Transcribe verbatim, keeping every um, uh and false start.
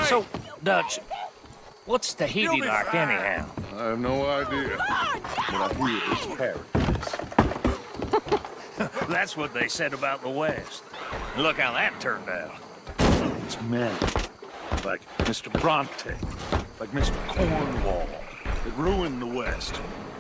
So, Dutch, what's Tahiti like anyhow? I have no idea, but I hear it's paradise. That's what they said about the West. Look how that turned out. It's men, like Mister Bronte, like Mister Cornwall, that ruined the West.